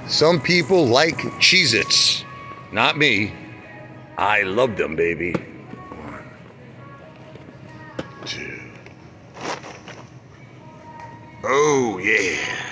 Some people like Cheez-Its. Not me. I love them, baby. 1, 2. Oh, yeah.